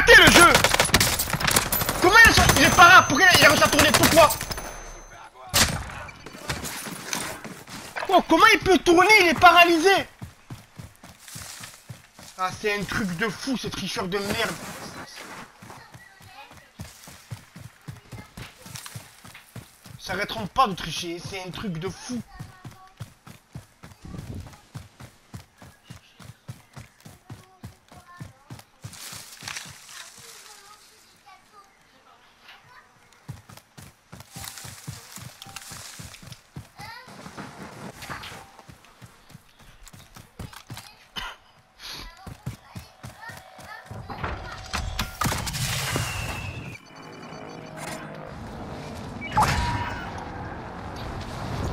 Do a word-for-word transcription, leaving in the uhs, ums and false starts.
arrêté le jeu. Comment il est, il est para? Pourquoi il a réussi à tourner? Pourquoi? Oh, comment il peut tourner? Il est paralysé. Ah, c'est un truc de fou, ce tricheur de merde. Ça s'arrêteront pas de tricher, c'est un truc de fou.